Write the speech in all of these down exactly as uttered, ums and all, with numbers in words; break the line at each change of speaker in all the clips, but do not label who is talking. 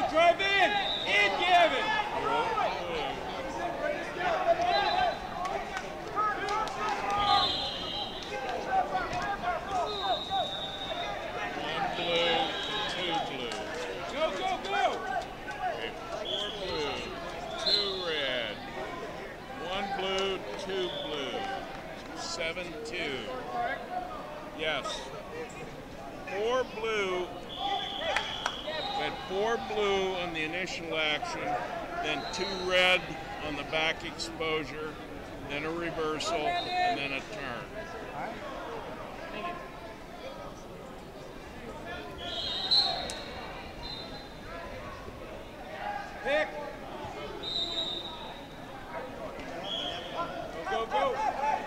drive in! In, Gavin!
One blue, two blue.
Go, go, go!
Okay, four blue, two red. One blue, two blue. Seven, two. Yes. Four blue. We had four blue on the initial action, then two red on the back exposure, then a reversal, and then a turn.
Pick! Go, go, go!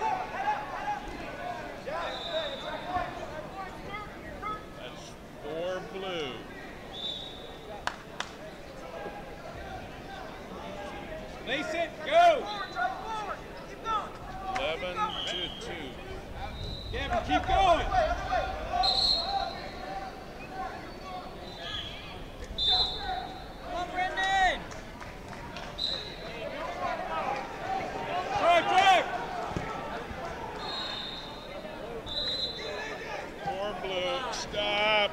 That's four blue.
Lace it, go!
Eleven to two.
Gavin, keep going! Come on, Brendan! Drive, drive!
Four blue. Stop.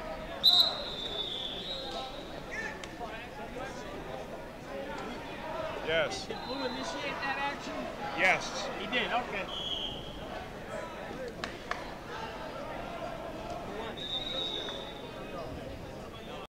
Yes.
Did Blue initiate that action?
Yes.
He did, okay.